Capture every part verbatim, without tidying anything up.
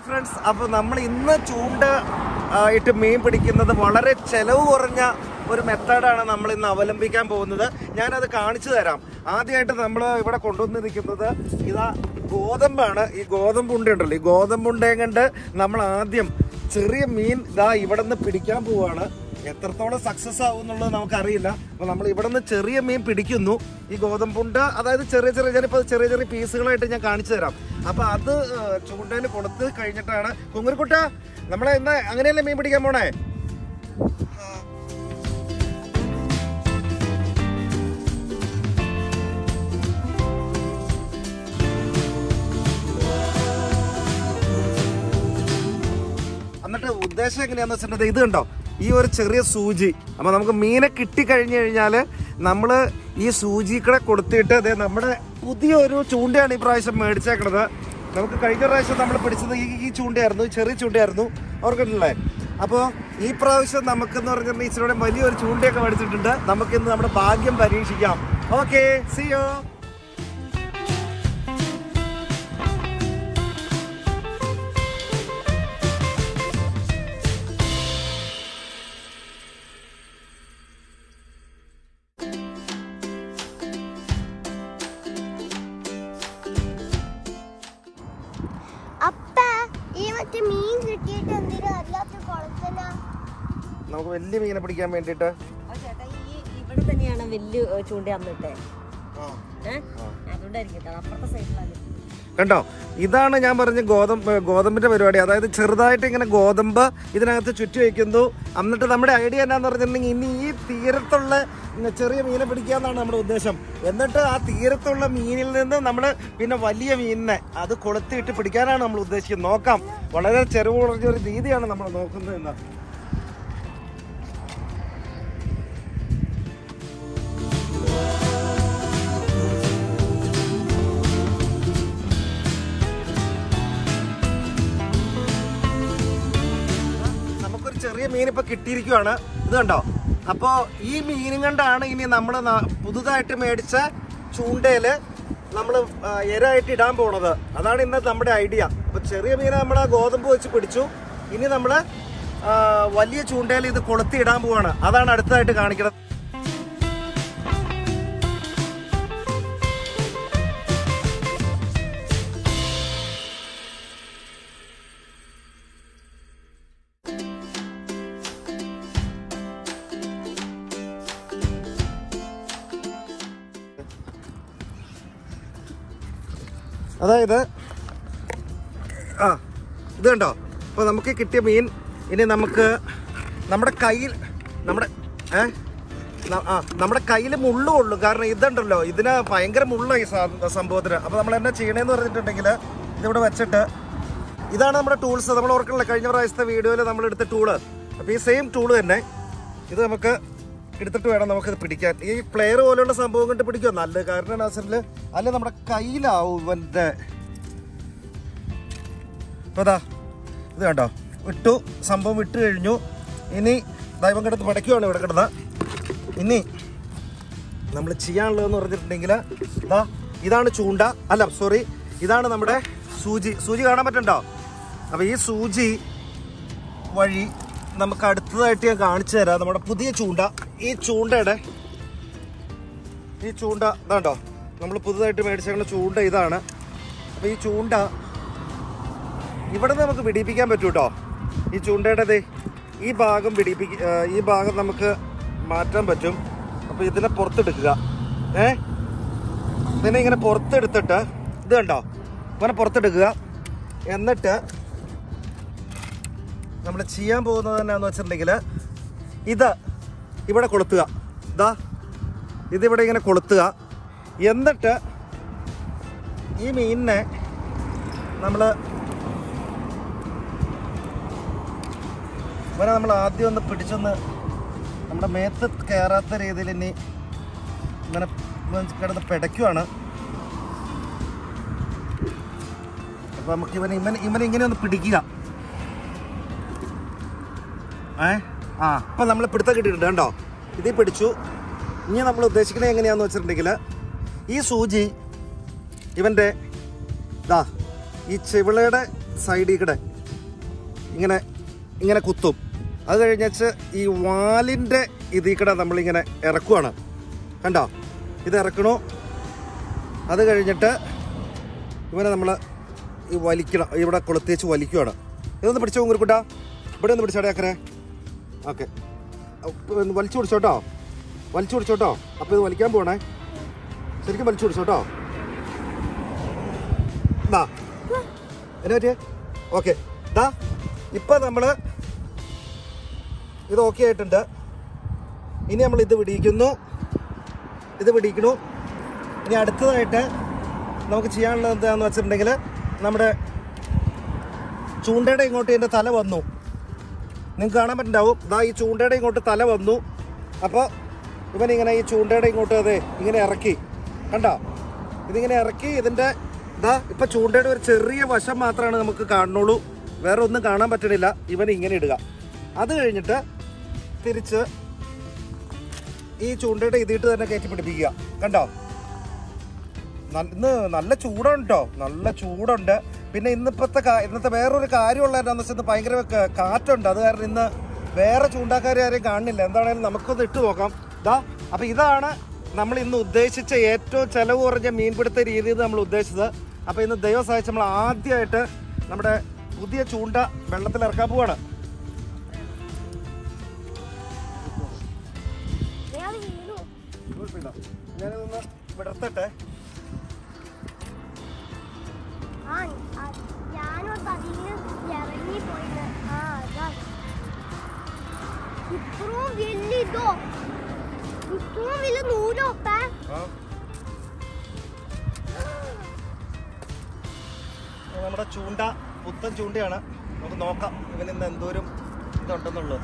Friends, അപ്പോൾ നമ്മൾ ഇന്ന് ചൂണ്ട ഇട്ട് മീൻ പിടിക്കുന്നത് വളരെ ചെലവ് കുറഞ്ഞ ഒരു മെത്തേഡാണ് നമ്മൾ ഇന്ന് അവലംബിക്കാൻ പോകുന്നത്. ഞാനത് കാണിച്ചു തരാം. ആദ്യമായിട്ട് നമ്മൾ ഇവിടെ കൊണ്ടുവന്നിരിക്കുന്നത് ഇതാ ഗോതമ്പാണ്. ഈ ഗോതമ്പുണ്ട ഉണ്ടല്ലോ, ഈ ഗോതമ്പുണ്ടയും കൊണ്ട് നമ്മൾ ആദ്യം ചെറിയ മീൻ ഇതാ ഇവിടെ നിന്ന് പിടിക്കാൻ പോവുകയാണ്. എത്രത്തോളം സക്സസ് ആവും എന്നുള്ളത് നമുക്കറിയില്ല. അപ്പോൾ നമ്മൾ ഇവിടെ നിന്ന് ചെറിയ മീൻ പിടിക്കുന്നു. ഈ ഗോതമ്പുണ്ട അതായത് ചെറിയ ചെറിയ ചിലപ്പോൾ ചെറിയ ചെറിയ പീസുകളായിട്ട് ഞാൻ കാണിച്ചു തരാം. അപ്പോൾ അത് ചൂണ്ടയിൽ കൊടുത്ത് കഴിഞ്ഞിട്ടാണ് കുങ്ങുരുക്കുട്ട നമ്മളെ ഇന്ന് അങ്ങനെയല്ലേ മീൻ പിടിക്കാൻ പോണേ. എന്നിട്ട് ഉദ്ദേശം എങ്ങനെയാന്ന് വെച്ചിട്ടുണ്ടെങ്കിൽ ഇത് കണ്ടോ, ഈ ഒരു ചെറിയ സൂചി. അപ്പോൾ നമുക്ക് മീനെ കിട്ടിക്കഴിഞ്ഞു കഴിഞ്ഞാൽ നമ്മൾ ഈ സൂചിക്കൂടെ കൊടുത്തിട്ട് അതെ നമ്മുടെ പുതിയൊരു ചൂണ്ടയാണ് ഈ പ്രാവശ്യം മേടിച്ചേക്കണത്. നമുക്ക് കഴിഞ്ഞ പ്രാവശ്യം നമ്മൾ പിടിച്ചത് ഈ ഈ ചൂണ്ടയായിരുന്നു, ചെറിയ ചൂണ്ടയായിരുന്നു, ഓർക്കണ്ടല്ലേ. അപ്പോൾ ഈ പ്രാവശ്യം നമുക്കെന്ന് പറഞ്ഞിട്ടുണ്ടെങ്കിൽ ഇച്ചിരി വലിയൊരു ചൂണ്ടയൊക്കെ മേടിച്ചിട്ടുണ്ട്. നമുക്കിന്ന് നമ്മുടെ ഭാഗ്യം പരീക്ഷിക്കാം. Okay, see you. നമുക്ക് വലിയ മീനെ പിടിക്കാൻ വേണ്ടിട്ട് ഇവിടെ തന്നെയാണ് വലിയ ചൂണ്ട അന്നിട്ടെ. കണ്ടോ, ഇതാണ് ഞാൻ പറഞ്ഞ ഗോതമ്പ് ഗോതമ്പിന്റെ പരിപാടി. അതായത് ചെറുതായിട്ട് ഇങ്ങനെ ഗോതമ്പ് ഇതിനകത്ത് ചുറ്റി വയ്ക്കുന്നു. എന്നിട്ട് നമ്മുടെ ഐഡിയ എന്നാന്ന് പറഞ്ഞിട്ടുണ്ടെങ്കിൽ ഇനി ഈ തീരത്തുള്ള ചെറിയ മീനെ പിടിക്കാന്നാണ് നമ്മുടെ ഉദ്ദേശം. എന്നിട്ട് ആ തീരത്തുള്ള മീനിൽ നിന്ന് നമ്മൾ പിന്നെ വലിയ മീനിനെ അത് കൊളുത്തിയിട്ട് പിടിക്കാനാണ് നമ്മൾ ഉദ്ദേശിക്കുന്നത്. നോക്കാം, വളരെ ചെറുവ് കുറഞ്ഞൊരു രീതിയാണ് നമ്മൾ നോക്കുന്നത് എന്ന്. ചെറിയ മീൻ ഇപ്പൊ കിട്ടിയിരിക്കുവാണ്. ഇത് കണ്ടോ. അപ്പോൾ ഈ മീനും കൊണ്ടാണ് ഇനി നമ്മൾ പുതുതായിട്ട് മേടിച്ച ചൂണ്ടയില് നമ്മൾ ഇരയായിട്ട് ഇടാൻ പോണത്. അതാണ് ഇന്നത്തെ നമ്മുടെ ഐഡിയ. അപ്പൊ ചെറിയ മീനെ നമ്മൾ ഗോതമ്പ് വെച്ച് പിടിച്ചു. ഇനി നമ്മൾ വലിയ ചൂണ്ടയിൽ ഇത് കൊളുത്തി ഇടാൻ പോവാണ്. അതാണ് അടുത്തതായിട്ട് കാണിക്കുന്നത്. അതായത് ആ ഇത് കണ്ടോ. അപ്പോൾ നമുക്ക് കിട്ടിയ മീൻ ഇനി നമുക്ക് നമ്മുടെ കയ്യിൽ നമ്മുടെ ഏ ആ നമ്മുടെ കയ്യിൽ മുള്ളു കൊള്ളും. കാരണം ഇതുണ്ടല്ലോ, ഇതിന് ഭയങ്കര മുള്ള ഈ സംഭവത്തിന്. അപ്പോൾ നമ്മൾ എന്നാ ചെയ്യണേന്ന് പറഞ്ഞിട്ടുണ്ടെങ്കിൽ ഇതിവിടെ വെച്ചിട്ട് ഇതാണ് നമ്മുടെ ടൂൾസ്. നമ്മൾ ഓർക്കണല്ലോ കഴിഞ്ഞ പ്രാവശ്യത്തെ വീഡിയോയിൽ നമ്മൾ എടുത്ത ടൂള്. അപ്പോൾ ഈ സെയിം ടൂള് തന്നെ ഇത് നമുക്ക് എടുത്തിട്ട് വേണം നമുക്കിത് പിടിക്കാൻ. ഈ പ്ലെയർ പോലെയുള്ള സംഭവം കൊണ്ട് പിടിക്കുക നല്ലത്. കാരണം നാസറിൽ അല്ല നമ്മുടെ കയ്യിലാവും ഇവൻ്റെ. അപ്പോൾ അതാ ഇത് കണ്ടോ, വിട്ടു, സംഭവം വിട്ട് കഴിഞ്ഞു. ഇനി ദൈവം കിടന്ന് പടയ്ക്കുവാണ് ഇവിടെ കിടന്ന്. ഇനി നമ്മൾ ചെയ്യാനുള്ളതെന്ന് പറഞ്ഞിട്ടുണ്ടെങ്കിൽ ഇതാ ഇതാണ് ചൂണ്ട, അല്ല സോറി ഇതാണ് നമ്മുടെ സൂചി. സൂചി കാണാൻ പറ്റുന്നുണ്ടോ? അപ്പോൾ ഈ സൂചി വഴി നമുക്ക് അടുത്തതായിട്ട് ഞാൻ കാണിച്ചു തരാം നമ്മുടെ പുതിയ ചൂണ്ട. ഈ ചൂണ്ടയുടെ ഈ ചൂണ്ട ഇതാണ്ടോ, നമ്മൾ പുതുതായിട്ട് മേടിച്ചേക്കുന്ന ചൂണ്ട ഇതാണ്. അപ്പോൾ ഈ ചൂണ്ട ഇവിടെ നിന്ന് നമുക്ക് പിടിപ്പിക്കാൻ പറ്റും കേട്ടോ. ഈ ചൂണ്ടയുടെ ഈ ഭാഗം പിടിപ്പിക്ക ഈ ഭാഗം നമുക്ക് മാറ്റാൻ പറ്റും. അപ്പോൾ ഇതിനെ പുറത്തെടുക്കുക. ഏ ഇതിനെ ഇങ്ങനെ പുറത്തെടുത്തിട്ട് ഇത് കണ്ടോ, ഇങ്ങനെ പുറത്തെടുക്കുക. എന്നിട്ട് നമ്മൾ ചെയ്യാൻ പോകുന്നത് എന്നാന്ന് വെച്ചിട്ടുണ്ടെങ്കിൽ ഇത് ഇവിടെ കൊളുത്തുക. ഇതാ ഇതിവിടെ ഇങ്ങനെ കൊളുത്തുക. എന്നിട്ട് ഈ മീനിനെ നമ്മൾ ഇവനെ നമ്മൾ ആദ്യം ഒന്ന് പിടിച്ചൊന്ന് നമ്മുടെ മേത്ത് കയറാത്ത രീതിയിൽ ഇനി ഇങ്ങനെ കിടന്ന് പിടയ്ക്കുവാണ്. അപ്പോൾ നമുക്ക് ഇവൻ ഇവൻ ഇവനെ ഇങ്ങനെ ഒന്ന് പിടിക്കുക. ഏ ആ അപ്പം നമ്മൾ പിടുത്തം കിട്ടിയിട്ടുണ്ട് കണ്ടോ. ഇതിൽ പിടിച്ചു. ഇനി നമ്മൾ ഉദ്ദേശിക്കുന്നത് എങ്ങനെയാണെന്ന് വെച്ചിട്ടുണ്ടെങ്കിൽ ഈ സൂചി ഇവൻ്റെ ഇതാ ഈ ചെവിളയുടെ സൈഡിൽ കൂടെ ഇങ്ങനെ ഇങ്ങനെ കുത്തും. അത് കഴിഞ്ഞ് ഈ വാലിൻ്റെ ഇതിൽ കൂടെ നമ്മളിങ്ങനെ ഇറക്കുവാണ്. കണ്ടോ, ഇത് ഇറക്കണു. അത് കഴിഞ്ഞിട്ട് ഇവനെ നമ്മൾ ഈ വലിക്കണം, ഇവിടെ കൊളുത്തേച്ച് വലിക്കുവാണ്. ഇതൊന്ന് പിടിച്ചോ കുരുക്കുട്ടാ, ഇവിടെ ഒന്ന് പിടിച്ചോടെ അക്കരെ. ഓക്കെ, വലിച്ചു പിടിച്ചോട്ടോ, വലിച്ചു പിടിച്ചോട്ടോ. അപ്പോൾ ഇത് വലിക്കാൻ പോകണേ, ശരിക്കും വലിച്ചു പിടിച്ചോട്ടോ. ദാ എന്നാ പറ്റിയേ? ഓക്കെ, ദാ ഇപ്പം നമ്മൾ ഇത് ഓക്കെ ആയിട്ടുണ്ട്. ഇനി നമ്മൾ ഇത് പിടിക്കുന്നു, ഇത് പിടിക്കണു. ഇനി അടുത്തതായിട്ട് നമുക്ക് ചെയ്യാനുള്ളത് എന്താണെന്ന് വെച്ചിട്ടുണ്ടെങ്കിൽ, നമ്മുടെ ചൂണ്ടയുടെ ഇങ്ങോട്ട് എൻ്റെ തല വന്നു, നിങ്ങൾക്ക് കാണാൻ പറ്റുന്നുണ്ടാവും. ഇതാ ഈ ചൂണ്ടയുടെ ഇങ്ങോട്ട് തല വന്നു. അപ്പോൾ ഇവനിങ്ങനെ ഈ ചൂണ്ടയുടെ ഇങ്ങോട്ട് അതെ ഇങ്ങനെ ഇറക്കി, കണ്ടോ, ഇതിങ്ങനെ ഇറക്കി. ഇതിൻ്റെ ഇതാ ഇപ്പം ചൂണ്ടയുടെ ഒരു ചെറിയ വശം മാത്രമാണ് നമുക്ക് കാണുന്നുള്ളൂ, വേറെ ഒന്നും കാണാൻ പറ്റണില്ല. ഇവൻ ഇങ്ങനെ ഇടുക. അത് കഴിഞ്ഞിട്ട് തിരിച്ച് ഈ ചൂണ്ടയുടെ ഇതിട്ട് തന്നെ കയറ്റി പിടിപ്പിക്കുക. കണ്ടോ, ഇന്ന് നല്ല ചൂടുണ്ട് കേട്ടോ, നല്ല ചൂടുണ്ട്. പിന്നെ ഇന്നിപ്പോഴത്തെ ഇന്നത്തെ വേറൊരു കാര്യമുള്ള എന്താണെന്ന് വെച്ചാൽ ഭയങ്കര കാറ്റുണ്ട്. അത് കാരണം ഇന്ന് വേറെ ചൂണ്ടാക്കാരെ ആരെയും കാണുന്നില്ല. എന്താണെങ്കിലും നമുക്കൊന്ന് ഇട്ട് നോക്കാം. ഇതാ അപ്പം ഇതാണ് നമ്മൾ ഇന്ന് ഉദ്ദേശിച്ച ഏറ്റവും ചിലവ് കുറഞ്ഞ മീൻപിടുത്ത രീതി നമ്മൾ ഉദ്ദേശിച്ചത്. അപ്പോൾ ഇന്ന് ദൈവം സഹായിച്ച് നമ്മൾ ആദ്യമായിട്ട് നമ്മുടെ പുതിയ ചൂണ്ട വെള്ളത്തിൽ ഇറക്കാൻ പോവാണ്. ഞാനിതൊന്ന് വിടർത്തട്ടെ. നമ്മുടെ ചൂണ്ട പുത്തൻ ചൂണ്ടയാണ്. നമുക്ക് നോക്കാം ഇവന് ഇന്ന് എന്തോരം ഇതുണ്ടെന്നുള്ളത്.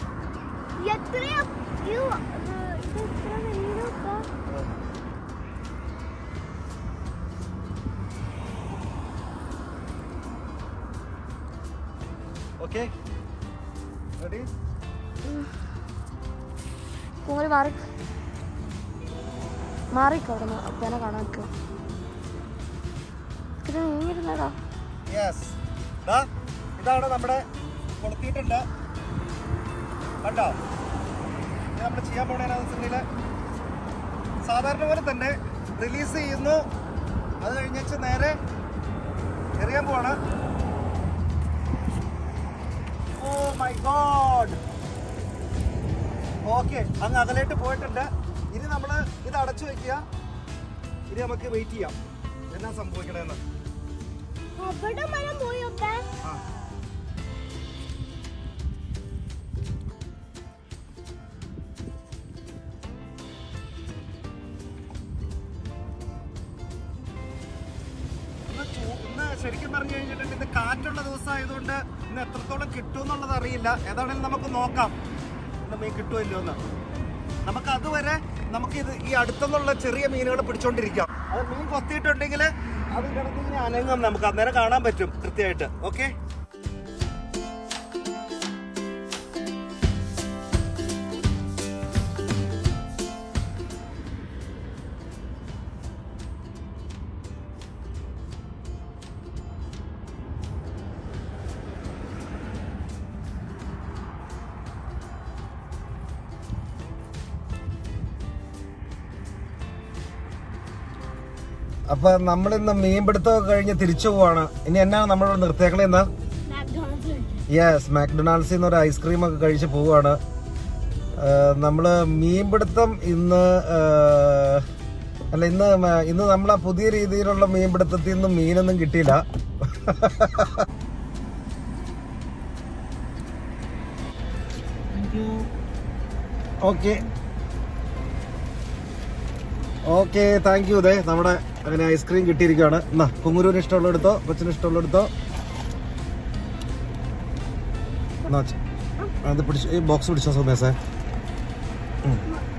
Okay, ready? മാറി മാറിക്കോടണം അപ്പനെ കാണാൻ. യെസ്, ഇതാണ് നമ്മുടെ കൊളുത്തിയിട്ടുണ്ട്. കണ്ടോ, നമ്മൾ ചെയ്യാൻ പോണേന്ന് വെച്ചിട്ടുണ്ടെങ്കിൽ സാധാരണ പോലെ തന്നെ റിലീസ് ചെയ്യുന്നു. അത് കഴിഞ്ഞിട്ട് നേരെ എറിയാൻ പോവാണ്. Oh my God. ഓക്കെ, അങ്ങ് അകലേട്ട് പോയിട്ടുണ്ട്. ഇനി നമ്മൾ ഇത് അടച്ചു വെക്കുക. ഇനി നമുക്ക് വെയിറ്റ് ചെയ്യാം എന്നാ സംഭവിക്കണേന്ന്. ആ, ഇന്ന് ശരിക്കും പറഞ്ഞു കഴിഞ്ഞിട്ടുണ്ട് ഇന്ന് കാറ്റുള്ള ദിവസമായതുകൊണ്ട് ഇന്ന് എത്രത്തോളം കിട്ടും എന്നുള്ളത് അറിയില്ല. ഏതാണെങ്കിലും നമുക്ക് നോക്കാം ഇന്ന് മീൻ കിട്ടുമോ ഇല്ലയോ എന്ന്. നമുക്ക് അതുവരെ നമുക്ക് ഇത് ഈ അടുത്തുനിന്നുള്ള ചെറിയ മീനുകൾ പിടിച്ചോണ്ടിരിക്കാം. അത് മീൻ കൊത്തിയിട്ടുണ്ടെങ്കിൽ അത് കിടന്നിങ്ങനെ അനങ്ങും, നമുക്ക് അന്നേരം കാണാൻ പറ്റും കൃത്യമായിട്ട്. ഓക്കെ, അപ്പൊ നമ്മളിന്ന് മീൻപിടുത്തമൊക്കെ കഴിഞ്ഞ് തിരിച്ചു പോവാണ്. ഇനി എന്നാണ് നമ്മളിവിടെ നിർത്തിയേക്കണേന്ന്? യെസ്, മാക്ഡൊണാൾഡ്സിൽ നിന്ന് ഒരു ഐസ്ക്രീം ഒക്കെ കഴിച്ച് പോവാണ്. നമ്മള് മീൻപിടുത്തം ഇന്ന് അല്ല ഇന്ന് ഇന്ന് നമ്മളെ പുതിയ രീതിയിലുള്ള മീൻപിടുത്തത്തിൽ നിന്നും മീനൊന്നും കിട്ടിയില്ല. Okay okay thank you. ദേ നമ്മുടെ അങ്ങനെ ഐസ്ക്രീം കിട്ടിയിരിക്കുകയാണ്. എന്നാ കുങ്ങുരുവിന് ഇഷ്ടമുള്ള എടുത്തോ, കൊച്ചിന് ഇഷ്ടമുള്ള എടുത്തോ. അത് പിടിച്ചു, ഈ ബോക്സ് പിടിച്ചോ സുമേസേ.